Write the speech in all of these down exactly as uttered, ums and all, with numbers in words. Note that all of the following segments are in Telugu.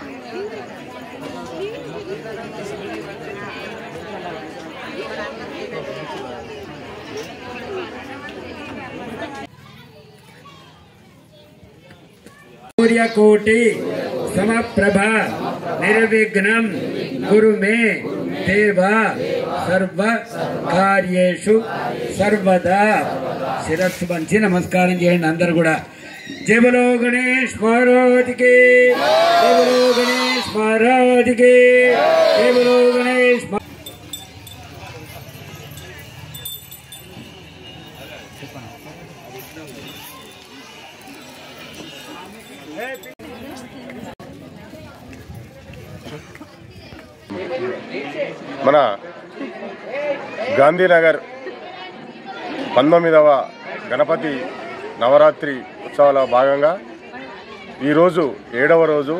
सूर्यकोटि समप्रभा निर्विघ्नं कुरु मे देव सर्व कार्येषु सर्वदा शिरस्సు వంచి నమస్కారం చేయండి అందరూ కూడా। जय बोलो गणेश महाराज की, जय बोलो गणेश महाराज की, जय बोलो गणेश। మన గాంధీనగర్ పంతొమ్మిదవ గణపతి నవరాత్రి ఉత్సవాల భాగంగా ఈరోజు ఏడవ రోజు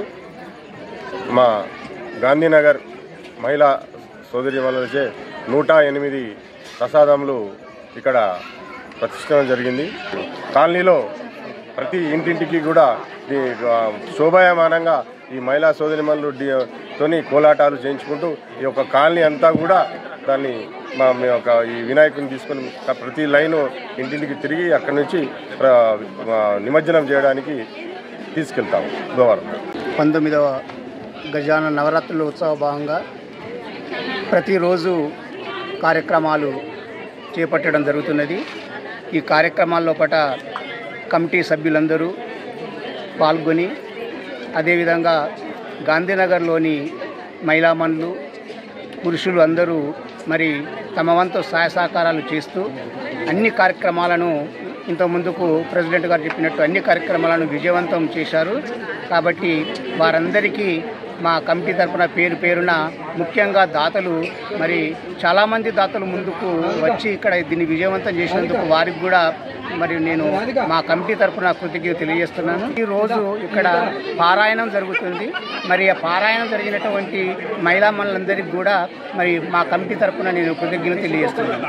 మా గాంధీనగర్ మహిళా సోదరీమణులచే నూట ఎనిమిది ప్రసాదములు ఇక్కడ ప్రతిష్ఠించడం జరిగింది। కాలనీలో ప్రతి ఇంటింటికి కూడా శోభాయమానంగా ఈ మహిళా సోదరీమణులు తోని కోలాటాలు చేయించుకుంటూ ఈ యొక్క కాలనీ అంతా కూడా దాన్ని మా మేము ఒక ఈ వినాయకుని తీసుకొని ప్రతి లైను ఇంటింటికి తిరిగి అక్కడి నుంచి నిమజ్జనం చేయడానికి తీసుకెళ్తాము బుధవారం। పంతొమ్మిదవ గజాన నవరాత్రుల ఉత్సవ భాగంగా ప్రతిరోజు కార్యక్రమాలు చేపట్టడం జరుగుతున్నది। ఈ కార్యక్రమాల్లో పట కమిటీ సభ్యులందరూ పాల్గొని అదేవిధంగా గాంధీనగర్లోని మహిళామణులు పురుషులు అందరూ మరి తమ వంతు సహాయ సహకారాలు చేస్తూ అన్ని కార్యక్రమాలను ఇంతకుముందుకు ప్రెసిడెంట్ గారు చెప్పినట్టు అన్ని కార్యక్రమాలను విజయవంతం చేశారు। కాబట్టి వారందరికీ మా కమిటీ తరఫున పేరు పేరున ముఖ్యంగా దాతలు మరి చాలామంది దాతలు ముందుకు వచ్చి ఇక్కడ దీన్ని విజయవంతం చేసినందుకు వారికి కూడా మరి నేను మా కమిటీ తరఫున కృతజ్ఞత తెలియజేస్తున్నాను। ఈరోజు ఇక్కడ పారాయణం జరుగుతుంది। మరి ఆ పారాయణం జరిగినటువంటి మహిళామణులందరికీ కూడా మరి మా కమిటీ తరఫున నేను కృతజ్ఞత తెలియజేస్తున్నాను।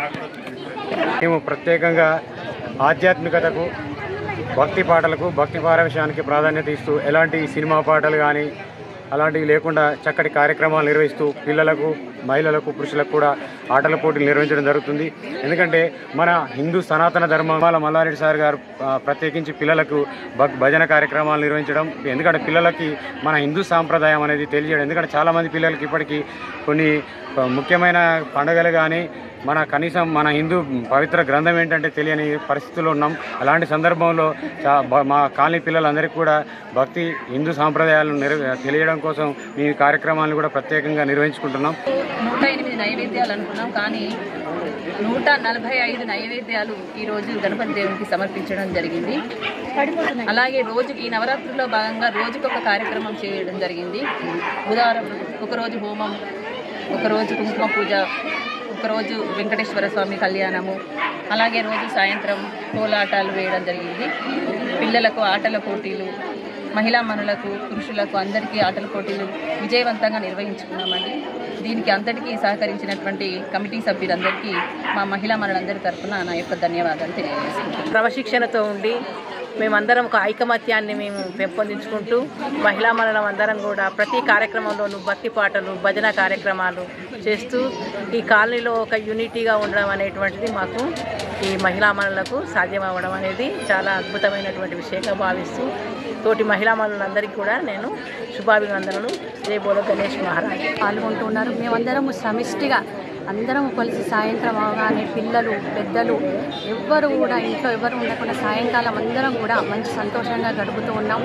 మేము ప్రత్యేకంగా ఆధ్యాత్మికతకు భక్తి పాటలకు భక్తి పారవశ్యానికి ప్రాధాన్యత ఇస్తూ ఎలాంటి సినిమా పాటలు కానీ అలాంటివి లేకుండా చక్కటి కార్యక్రమాలు నిర్వహిస్తూ పిల్లలకు మహిళలకు పురుషులకు కూడా ఆటల పోటీలు నిర్వహించడం జరుగుతుంది। ఎందుకంటే మన హిందూ సనాతన ధర్మాల మల్లారెడ్డి సార్ గారు ప్రత్యేకించి పిల్లలకు భజన కార్యక్రమాలు నిర్వహించడం, ఎందుకంటే పిల్లలకి మన హిందూ సాంప్రదాయం అనేది తెలియజేయడం। ఎందుకంటే చాలామంది పిల్లలకి ఇప్పటికీ కొన్ని ముఖ్యమైన పండుగలు కానీ మన కనీసం మన హిందూ పవిత్ర గ్రంథం ఏంటంటే తెలియని పరిస్థితుల్లో ఉన్నాం। అలాంటి సందర్భంలో మా కాలనీ పిల్లలందరికీ కూడా భక్తి హిందూ సాంప్రదాయాలను తెలియడం కోసం ఈ కార్యక్రమాలను కూడా ప్రత్యేకంగా నిర్వహించుకుంటున్నాం। నూట ఎనిమిది నైవేద్యాలు అనుకున్నాం, కానీ నూట నలభై ఐదు నైవేద్యాలు ఈరోజు గణపతి దేవునికి సమర్పించడం జరిగింది। అలాగే రోజు ఈ నవరాత్రుల్లో భాగంగా రోజుకొక కార్యక్రమం చేయడం జరిగింది। ఉదాహరణ ఒకరోజు హోమం, ఒకరోజు కుంకుమ పూజ, ఒకరోజు వెంకటేశ్వర స్వామి కళ్యాణము, అలాగే రోజు సాయంత్రం కోలాటాలు వేయడం జరిగింది। పిల్లలకు ఆటల పోటీలు, మహిళా మనులకు పురుషులకు అందరికీ ఆటల పోటీలు విజయవంతంగా నిర్వహించుకున్నామండి। దీనికి అంతటికీ సహకరించినటువంటి కమిటీ సభ్యులందరికీ మా మహిళా మనులందరి తరఫున నా యొక్క ధన్యవాదాలు తెలియజేస్తున్నాను। క్రమశిక్షణతో ఉండి మేమందరం ఒక ఐకమత్యాన్ని మేము పెంపొందించుకుంటూ మహిళా మనులం అందరం కూడా ప్రతి కార్యక్రమంలోనూ భక్తి పాటలు భజన కార్యక్రమాలు చేస్తూ ఈ కాలనీలో ఒక యూనిటీగా ఉండడం అనేటువంటిది మాకు ఈ మహిళా మనులకు సాధ్యమవ్వడం అనేది చాలా అద్భుతమైనటువంటి విషయంగా భావిస్తూ తోటి మహిళా మనులందరికీ కూడా నేను శుభాభివందనలు జై బోలో గణేష్ మహారాజ్ పాల్గొంటున్నారు। మేమందరం సమిష్టిగా అందరం కలిసి సాయంత్రం అవగానే పిల్లలు పెద్దలు ఎవ్వరు కూడా ఇంట్లో ఎవరు ఉండకుండా సాయంకాలం అందరం కూడా మంచి సంతోషంగా గడుపుతూ ఉన్నాం।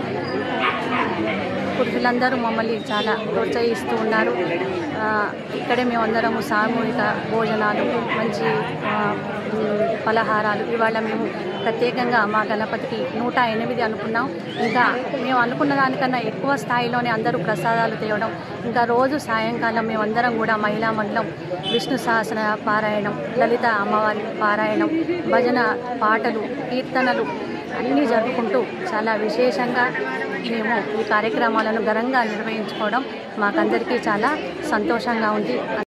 పురుషులందరూ మమ్మల్ని చాలా ప్రోత్సహిస్తూ ఉన్నారు। ఇక్కడే మేమందరము సామూహిక భోజనాలు, మంచి పలహారాలు ఇవాళ మేము ప్రత్యేకంగా మా గణపతికి నూట ఎనిమిది అనుకున్నాం। ఇంకా మేము అనుకున్న దానికన్నా ఎక్కువ స్థాయిలోనే అందరూ ప్రసాదాలు తేవడం, ఇంకా రోజు సాయంకాలం మేమందరం కూడా మహిళా మండలం విష్ణు సహస్ర పారాయణం, లలిత అమ్మవారి పారాయణం, భజన పాటలు, కీర్తనలు అన్నీ జరుపుకుంటూ చాలా విశేషంగా మేము ఈ కార్యక్రమాలను ఘనంగా నిర్వహించుకోవడం మాకందరికీ చాలా సంతోషంగా ఉంది।